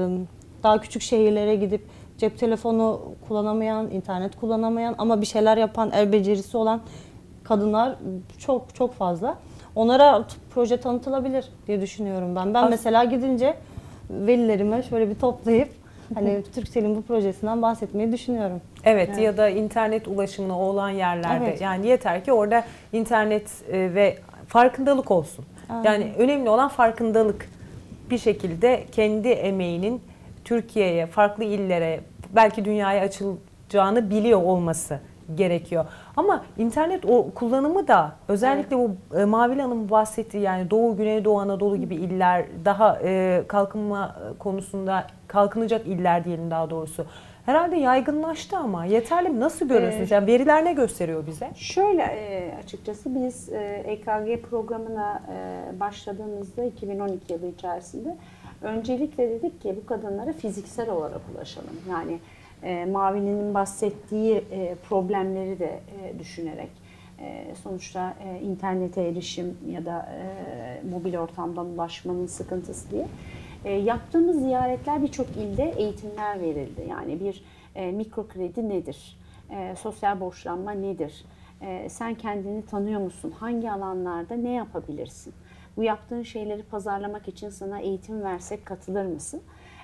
S3: daha küçük şehirlere gidip cep telefonu kullanamayan, internet kullanamayan ama bir şeyler yapan, el becerisi olan kadınlar çok çok fazla. Onlara proje tanıtılabilir diye düşünüyorum ben. Ben
S1: As-
S3: mesela gidince velilerime şöyle bir toplayıp hani Turkcell'in bu projesinden bahsetmeyi düşünüyorum.
S1: Evet,
S3: Evet.
S1: ya da internet ulaşımına olan yerlerde,
S3: Evet.
S1: yani yeter ki orada internet e, ve farkındalık olsun.
S3: Aynen.
S1: Yani önemli olan farkındalık. Bir şekilde kendi emeğinin Türkiye'ye, farklı illere, belki dünyaya açılacağını biliyor olması gerekiyor. Ama internet o kullanımı da özellikle bu e, Mavil Hanım'ın bahsettiği, yani Doğu, Güneydoğu Anadolu gibi iller, daha e, kalkınma konusunda kalkınacak iller diyelim daha doğrusu. Herhalde yaygınlaştı ama yeterli mi? Nasıl görüyorsunuz?
S2: Ee,
S1: Yani veriler ne gösteriyor bize?
S2: Şöyle e, açıkçası biz e, E K G programına e, başladığımızda iki bin on iki yılı içerisinde öncelikle dedik ki bu kadınlara fiziksel olarak ulaşalım. Yani e, Mavili'nin bahsettiği e, problemleri de e, düşünerek e, sonuçta e, internete erişim ya da e, mobil ortamdan ulaşmanın sıkıntısı diye e, yaptığımız ziyaretler birçok ilde eğitimler verildi. Yani bir e, mikro kredi nedir? E, sosyal borçlanma nedir? E, sen kendini tanıyor musun? Hangi alanlarda ne yapabilirsin? Bu yaptığın şeyleri pazarlamak için sana eğitim versek katılır mısın?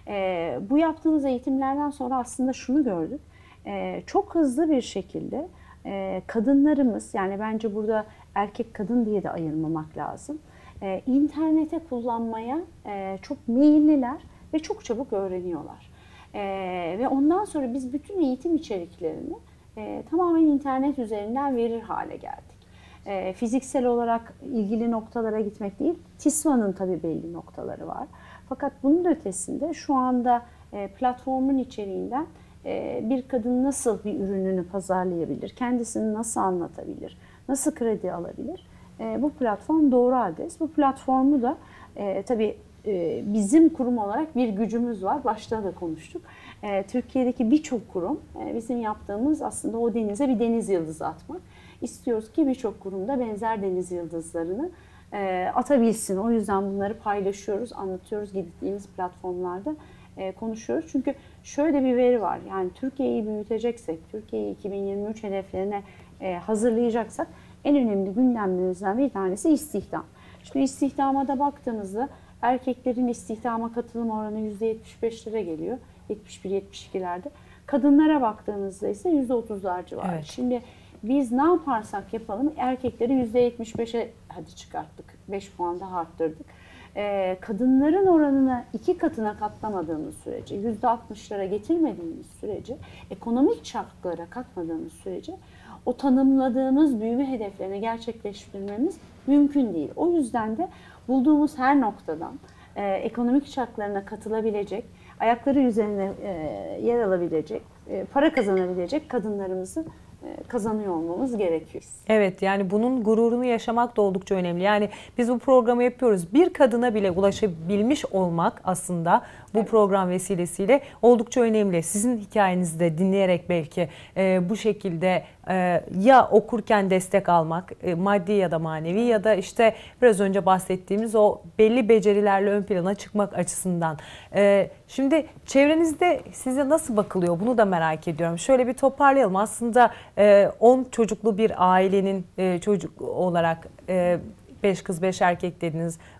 S2: E, bu yaptığımız eğitimlerden sonra aslında şunu gördük. E, çok hızlı bir şekilde e, kadınlarımız, yani bence burada erkek kadın diye de ayırmamak lazım. E, internete kullanmaya e, çok meyilliler ve çok çabuk öğreniyorlar. E, ve ondan sonra biz bütün eğitim içeriklerini e, tamamen internet üzerinden verir hale geldik. E, fiziksel olarak ilgili noktalara gitmek değil, TİSVA'nın tabii belli noktaları var. Fakat bunun ötesinde şu anda e, platformun içeriğinden e, bir kadın nasıl bir ürününü pazarlayabilir, kendisini nasıl anlatabilir, nasıl kredi alabilir? E, bu platform doğru adres. Bu platformu da e, tabii e, bizim kurum olarak bir gücümüz var. Başta da konuştuk. E, Türkiye'deki birçok kurum e, bizim yaptığımız aslında o denize bir deniz yıldızı atmak. İstiyoruz ki birçok kurumda benzer deniz yıldızlarını e, atabilsin. O yüzden bunları paylaşıyoruz, anlatıyoruz, gittiğimiz platformlarda e, konuşuyoruz. Çünkü şöyle bir veri var. Yani Türkiye'yi büyüteceksek, Türkiye'yi iki bin yirmi üç hedeflerine e, hazırlayacaksak en önemli gündemlerimizden bir tanesi istihdam. Şimdi istihdama da baktığımızda erkeklerin istihdama katılım oranı yüzde yetmiş beşlere geliyor. yetmiş bir yetmiş ikilerde. Kadınlara baktığımızda ise yüzde otuzlar civarı.
S1: Evet.
S2: Şimdi biz ne yaparsak yapalım erkekleri yüzde yetmiş beşe hadi çıkarttık. beş puan daha arttırdık. Ee, kadınların oranını iki katına katlamadığımız sürece, yüzde altmışlara getirmediğimiz sürece, ekonomik çarklara katmadığımız sürece o tanımladığımız büyüme hedeflerini gerçekleştirmemiz mümkün değil. O yüzden de bulduğumuz her noktadan e, ekonomik çarklarına katılabilecek, ayakları üzerine e, yer alabilecek, e, para kazanabilecek kadınlarımızı kazanıyor olmamız gerekiyor.
S1: Evet, yani bunun gururunu yaşamak da oldukça önemli. Yani biz bu programı yapıyoruz. Bir kadına bile ulaşabilmiş olmak aslında bu evet. program vesilesiyle oldukça önemli. Sizin hikayenizi de dinleyerek belki e, bu şekilde e, ya okurken destek almak, e, maddi ya da manevi ya da işte biraz önce bahsettiğimiz o belli becerilerle ön plana çıkmak açısından. E, şimdi çevrenizde size nasıl bakılıyor? Bunu da merak ediyorum. Şöyle bir toparlayalım. Aslında on çocuklu bir ailenin çocuk olarak beş kız beş erkek dediniz.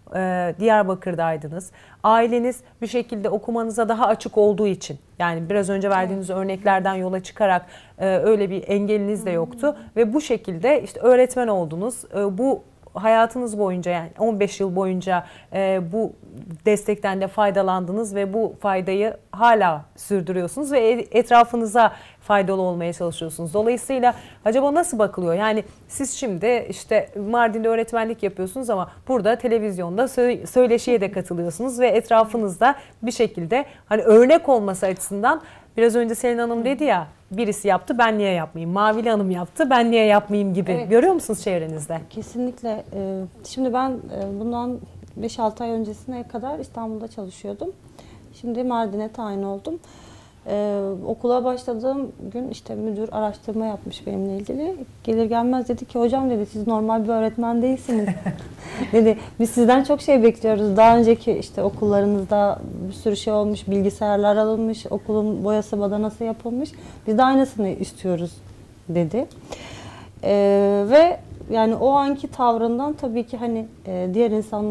S1: e, Diyarbakır'daydınız. Aileniz bir şekilde okumanıza daha açık olduğu için, yani biraz önce verdiğiniz evet. örneklerden yola çıkarak e, öyle bir engeliniz de yoktu. Hmm. Ve bu şekilde işte öğretmen oldunuz. E, bu hayatınız boyunca, yani on beş yıl boyunca e, bu destekten de faydalandınız ve bu faydayı hala sürdürüyorsunuz ve etrafınıza faydalı olmaya çalışıyorsunuz. Dolayısıyla acaba nasıl bakılıyor? Yani siz şimdi işte Mardin'de öğretmenlik yapıyorsunuz ama burada televizyonda söyleşiye de katılıyorsunuz ve etrafınızda bir şekilde hani örnek olması açısından, biraz önce Selin Hanım dedi ya, birisi yaptı ben niye yapmayayım, Mavili Hanım yaptı ben niye yapmayayım gibi. Evet. Görüyor musunuz çevrenizde?
S3: Kesinlikle. Şimdi ben bundan beş altı ay öncesine kadar İstanbul'da çalışıyordum. Şimdi Mardin'e tayin oldum. Ee, okula başladığım gün işte müdür araştırma yapmış benimle ilgili. Gelir gelmez dedi ki hocam dedi siz normal bir öğretmen değilsiniz. Dedi biz sizden çok şey bekliyoruz. Daha önceki işte okullarınızda bir sürü şey olmuş, bilgisayarlar alınmış, okulun boyası badanası yapılmış. Biz de aynısını istiyoruz dedi. Ee, ve yani o anki tavrından tabii ki hani e, diğer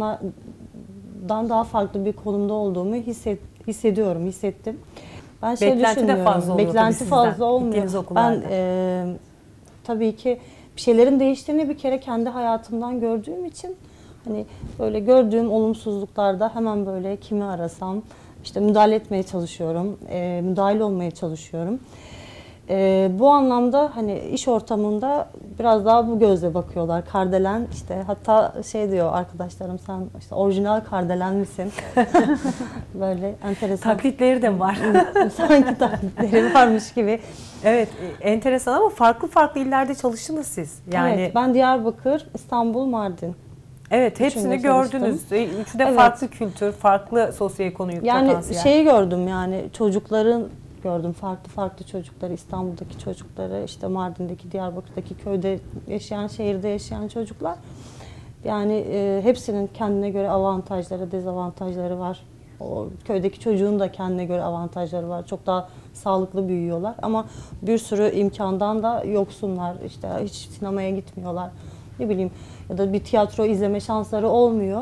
S3: insanlardan daha farklı bir konumda olduğumu hisset, hissediyorum, hissettim. Ben şey
S1: Beklenti de fazla oluyor.
S3: Beklenti fazla olmuyor. Ben e, tabii ki bir şeylerin değiştiğini bir kere kendi hayatımdan gördüğüm için hani böyle gördüğüm olumsuzluklarda hemen böyle kimi arasam işte müdahale etmeye çalışıyorum, e, müdahil olmaya çalışıyorum. E, bu anlamda hani iş ortamında biraz daha bu gözle bakıyorlar. Kardelen işte, hatta şey diyor arkadaşlarım, sen işte orijinal kardelen misin? Böyle enteresan.
S1: Taklitleri de var.
S3: Sanki taklitleri varmış gibi.
S1: Evet, enteresan ama farklı farklı illerde çalıştınız siz. Yani
S3: evet, ben Diyarbakır, İstanbul, Mardin.
S1: Evet, hepsini gördünüz. Üçü de evet. farklı kültür, farklı sosyoekonomik
S3: yani
S1: potansiyel.
S3: Yani şeyi gördüm, yani çocukların gördüm, farklı farklı çocukları, İstanbul'daki çocukları, işte Mardin'deki, Diyarbakır'daki, köyde yaşayan, şehirde yaşayan çocuklar. Yani e, hepsinin kendine göre avantajları, dezavantajları var. O köydeki çocuğun da kendine göre avantajları var. Çok daha sağlıklı büyüyorlar ama bir sürü imkandan da yoksunlar. İşte hiç sinemaya gitmiyorlar. Ne bileyim, ya da bir tiyatro izleme şansları olmuyor.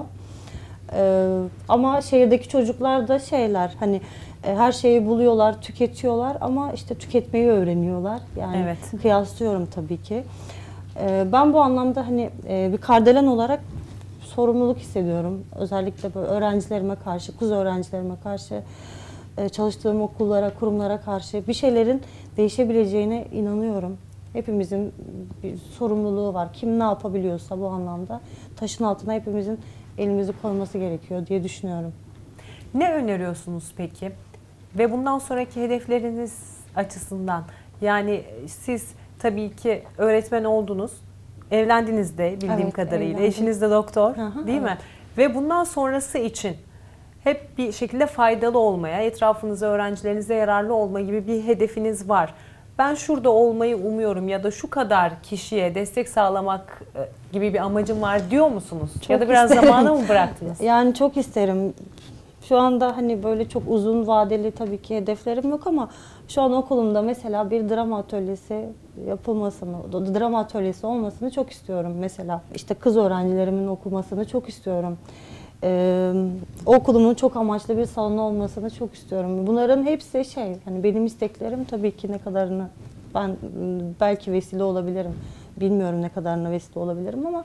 S3: Ee, ama şehirdeki çocuklar da şeyler, hani e, her şeyi buluyorlar, tüketiyorlar ama işte tüketmeyi öğreniyorlar. Yani evet. Kıyaslıyorum tabii ki. Ee, ben bu anlamda hani e, bir kardelen olarak sorumluluk hissediyorum. Özellikle böyle öğrencilerime karşı, kız öğrencilerime karşı, e, çalıştığım okullara, kurumlara karşı bir şeylerin değişebileceğine inanıyorum. Hepimizin bir sorumluluğu var. Kim ne yapabiliyorsa bu anlamda taşın altına hepimizin elimizi koyması gerekiyor diye düşünüyorum.
S1: Ne öneriyorsunuz peki? Ve bundan sonraki hedefleriniz açısından, yani siz tabii ki öğretmen oldunuz, evlendiniz de bildiğim evet, kadarıyla, evlendim. Eşiniz de doktor, Aha, değil evet. mi? Ve bundan sonrası için hep bir şekilde faydalı olmaya, etrafınıza, öğrencilerinize yararlı olma gibi bir hedefiniz var. Ben şurada olmayı umuyorum ya da şu kadar kişiye destek sağlamak gibi bir amacım var diyor musunuz? Çok ya da biraz isterim. Zamana mı bıraktınız?
S3: Yani çok isterim. Şu anda hani böyle çok uzun vadeli tabii ki hedeflerim yok ama şu an okulumda mesela bir drama atölyesi yapılmasını, drama atölyesi olmasını çok istiyorum mesela. İşte kız öğrencilerimin okumasını çok istiyorum. Ee, okulumun çok amaçlı bir salonu olmasını çok istiyorum. Bunların hepsi şey, hani benim isteklerim, tabii ki ne kadarını ben belki vesile olabilirim. Bilmiyorum ne kadarına vesile olabilirim ama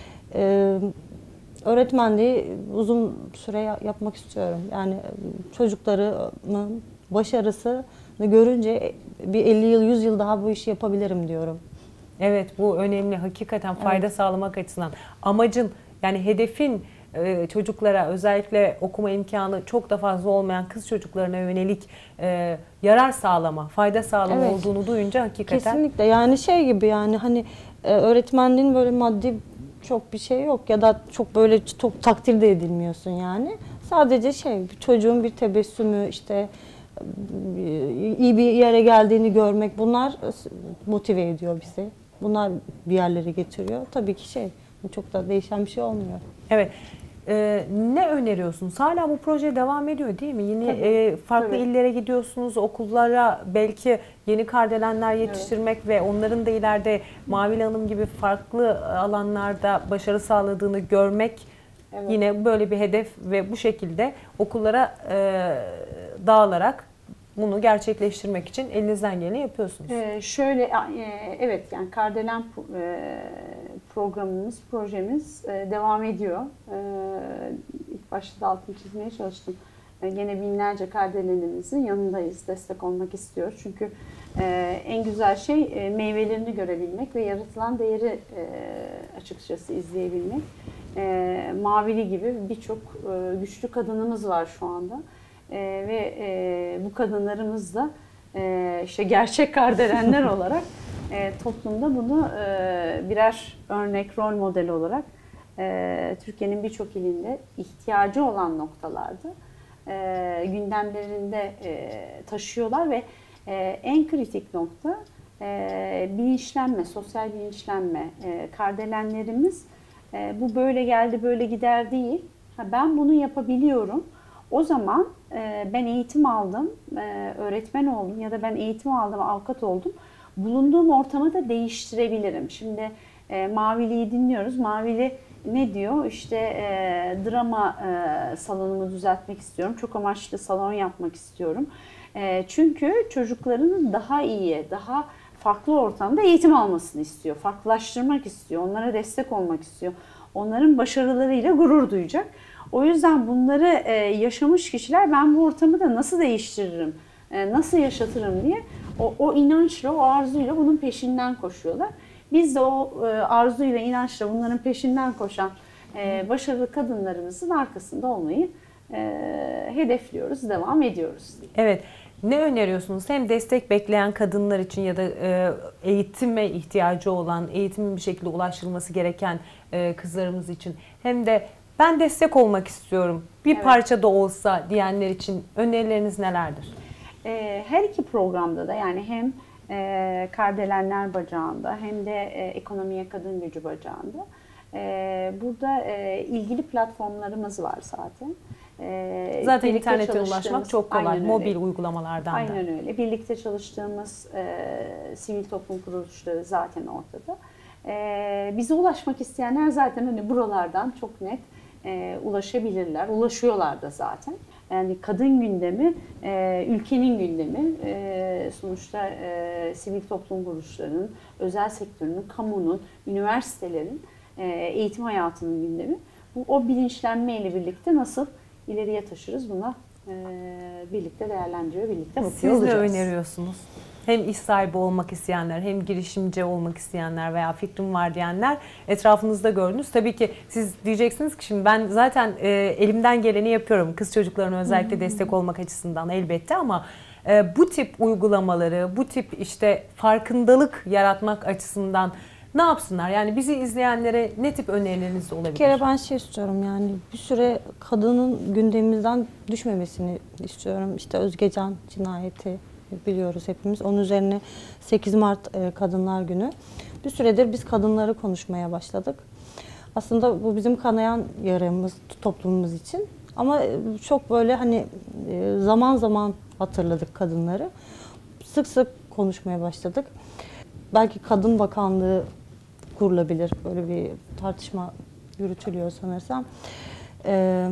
S3: e, öğretmenliği uzun süre yapmak istiyorum. Yani çocuklarımın başarısını görünce bir elli yıl, yüz yıl daha bu işi yapabilirim diyorum.
S1: Evet, bu önemli. Hakikaten fayda evet. sağlamak açısından. Amacın, yani hedefin çocuklara, özellikle okuma imkanı çok da fazla olmayan kız çocuklarına yönelik e, yarar sağlama, fayda sağlama evet. olduğunu duyunca hakikaten.
S3: Kesinlikle, yani şey gibi, yani hani e, öğretmenliğin böyle maddi çok bir şey yok ya da çok böyle çok takdir de edilmiyorsun yani. Sadece şey, çocuğun bir tebessümü, işte iyi bir yere geldiğini görmek, bunlar motive ediyor bizi. Bunlar bir yerlere getiriyor. Tabii ki şey, çok da değişen bir şey olmuyor.
S1: Evet. Ee, ne öneriyorsunuz? Hala bu proje devam ediyor değil mi? Yine e, farklı Tabii. illere gidiyorsunuz, okullara belki yeni kardelenler yetiştirmek evet. ve onların da ileride Mavili Hanım gibi farklı alanlarda başarı sağladığını görmek
S2: Evet.
S1: Yine böyle bir hedef ve bu şekilde okullara e, dağılarak bunu gerçekleştirmek için elinizden geleni yapıyorsunuz.
S2: Ee, şöyle e, evet yani Kardelen e, programımız, projemiz e, devam ediyor. E, ilk başta da altını çizmeye çalıştım. E, gene binlerce Kardelenimizin yanındayız, destek olmak istiyoruz. Çünkü e, en güzel şey e, meyvelerini görebilmek ve yaratılan değeri e, açıkçası izleyebilmek. E, Mavili gibi birçok e, güçlü kadınımız var şu anda. E, ve e, bu kadınlarımız da e, işte gerçek kardelenler olarak e, toplumda bunu e, birer örnek, rol model olarak e, Türkiye'nin birçok ilinde ihtiyacı olan noktalarda e, gündemlerinde e, taşıyorlar ve e, en kritik nokta e, bilinçlenme, sosyal bilinçlenme. E, kardelenlerimiz e, bu böyle geldi, böyle gider değil. Ha, ben bunu yapabiliyorum. O zaman e, ben eğitim aldım, e, öğretmen oldum ya da ben eğitim aldım, avukat oldum. Bulunduğum ortamı da değiştirebilirim. Şimdi e, Mavili'yi dinliyoruz. Mavili ne diyor? İşte e, drama e, salonumu düzeltmek istiyorum. Çok amaçlı salon yapmak istiyorum. E, çünkü çocuklarının daha iyi, daha farklı ortamda eğitim almasını istiyor. Farklılaştırmak istiyor. Onlara destek olmak istiyor. Onların başarılarıyla gurur duyacak. O yüzden bunları e, yaşamış kişiler ben bu ortamı da nasıl değiştiririm, e, nasıl yaşatırım diye o, o inançla, o arzuyla bunun peşinden koşuyorlar. Biz de o e, arzuyla, inançla bunların peşinden koşan e, başarılı kadınlarımızın arkasında olmayı e, hedefliyoruz, devam ediyoruz.
S1: Evet. Ne öneriyorsunuz? Hem destek bekleyen kadınlar için ya da e, eğitime ihtiyacı olan, eğitimin bir şekilde ulaştırılması gereken e, kızlarımız için hem de ben destek olmak istiyorum, bir
S2: Evet.
S1: parça da olsa diyenler için önerileriniz nelerdir?
S2: E, her iki programda da yani hem e, Kardelenler bacağında hem de e, Ekonomiye Kadın Gücü bacağında e, burada e, ilgili platformlarımız var zaten. E,
S1: Zaten
S2: birlikte
S1: internete
S2: çalıştığımız-
S1: ulaşmak çok kolay,
S2: Aynen öyle.
S1: mobil uygulamalardan da.
S2: Aynen öyle. Birlikte çalıştığımız e, sivil toplum kuruluşları zaten ortada. E, bize ulaşmak isteyenler zaten hani buralardan çok net e, ulaşabilirler. Ulaşıyorlar da zaten. Yani kadın gündemi, e, ülkenin gündemi. E, sonuçta e, sivil toplum kuruluşlarının, özel sektörünün, kamunun, üniversitelerin, e, eğitim hayatının gündemi. Bu, o bilinçlenme ile birlikte nasıl ileriye taşırız buna e, birlikte değerlendiriyor, birlikte bakıyor
S1: Siz ne
S2: olacağız.
S1: öneriyorsunuz? Hem iş sahibi olmak isteyenler, hem girişimci olmak isteyenler veya fikrim var diyenler etrafınızda gördünüz. Tabii ki siz diyeceksiniz ki şimdi ben zaten e, elimden geleni yapıyorum. Kız çocuklarına özellikle destek olmak açısından elbette ama e, bu tip uygulamaları, bu tip işte farkındalık yaratmak açısından ne yapsınlar? Yani bizi izleyenlere ne tip önerileriniz olabilir?
S3: Bir kere ben şey istiyorum yani bir süre kadının gündemimizden düşmemesini istiyorum. İşte Özgecan cinayeti biliyoruz hepimiz. Onun üzerine sekiz Mart e, Kadınlar Günü. Bir süredir biz kadınları konuşmaya başladık. Aslında bu bizim kanayan yaramız toplumumuz için. Ama çok böyle hani e, zaman zaman hatırladık kadınları. Sık sık konuşmaya başladık. Belki Kadın Bakanlığı kurulabilir. Böyle bir tartışma yürütülüyor sanırsam. Ee,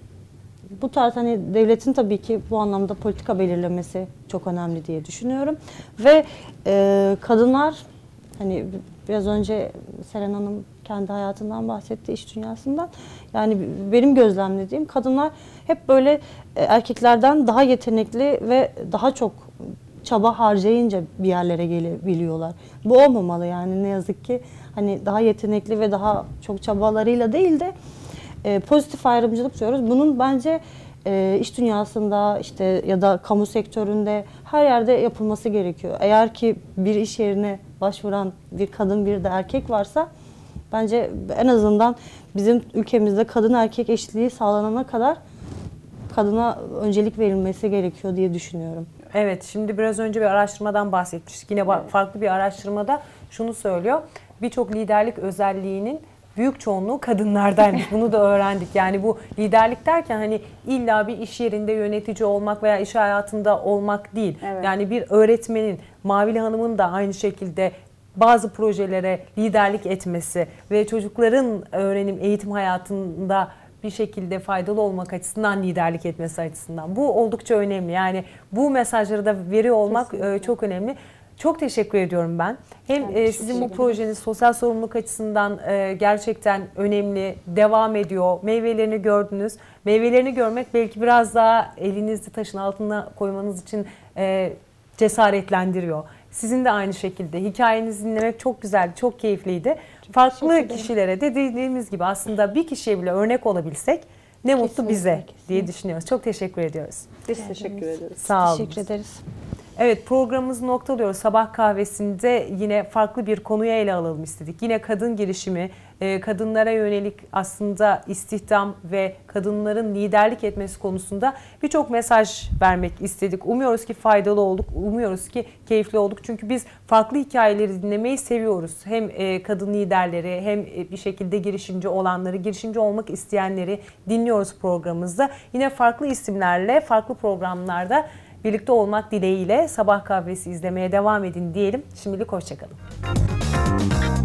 S3: bu tarz hani devletin tabii ki bu anlamda politika belirlemesi çok önemli diye düşünüyorum. Ve e, kadınlar hani biraz önce Seren Hanım kendi hayatından bahsetti, iş dünyasından. Yani benim gözlemlediğim kadınlar hep böyle e, erkeklerden daha yetenekli ve daha çok çaba harcayınca bir yerlere gelebiliyorlar. Bu olmamalı yani ne yazık ki hani daha yetenekli ve daha çok çabalarıyla değil de e, pozitif ayrımcılık diyoruz. Bunun bence e, iş dünyasında işte ya da kamu sektöründe her yerde yapılması gerekiyor. Eğer ki bir iş yerine başvuran bir kadın bir de erkek varsa bence en azından bizim ülkemizde kadın erkek eşitliği sağlanana kadar kadına öncelik verilmesi gerekiyor diye düşünüyorum.
S1: Evet, şimdi biraz önce bir araştırmadan bahsetmiştik. Yine
S2: Evet.
S1: farklı bir araştırmada şunu söylüyor. Birçok liderlik özelliğinin büyük çoğunluğu kadınlardaymış. Bunu da öğrendik. Yani bu liderlik derken hani illa bir iş yerinde yönetici olmak veya iş hayatında olmak değil.
S2: Evet.
S1: Yani bir öğretmenin, Mavili Hanım'ın da aynı şekilde bazı projelere liderlik etmesi ve çocukların öğrenim, eğitim hayatında bir şekilde faydalı olmak açısından, liderlik etmesi açısından. Bu oldukça önemli. Yani bu mesajları da veriyor olmak e, çok önemli. Çok teşekkür ediyorum ben. Hem
S2: Ben
S1: e, sizin bu projeniz sosyal sorumluluk açısından e, gerçekten önemli, devam ediyor. Meyvelerini gördünüz. Meyvelerini görmek belki biraz daha elinizde taşın altına koymanız için e, cesaretlendiriyor. Sizin de aynı şekilde hikayenizi dinlemek çok güzeldi, çok keyifliydi. Çok Farklı kişilere de dediğimiz gibi aslında bir kişiye bile örnek olabilsek ne mutlu
S3: Kesinlikle,
S1: bize
S3: kesinlikle.
S1: diye düşünüyoruz. Çok teşekkür ediyoruz.
S2: Biz teşekkür ederiz.
S1: Sağ olun.
S3: Teşekkür ederiz.
S1: Evet, programımızı noktalıyoruz. Sabah kahvesinde yine farklı bir konuyu ele alalım istedik. Yine kadın girişimi, kadınlara yönelik aslında istihdam ve kadınların liderlik etmesi konusunda birçok mesaj vermek istedik. Umuyoruz ki faydalı olduk, umuyoruz ki keyifli olduk. Çünkü biz farklı hikayeleri dinlemeyi seviyoruz. Hem kadın liderleri hem bir şekilde girişimci olanları, girişimci olmak isteyenleri dinliyoruz programımızda. Yine farklı isimlerle, farklı programlarda birlikte olmak dileğiyle Sabah Kahvesi izlemeye devam edin diyelim. Şimdilik hoşça kalın.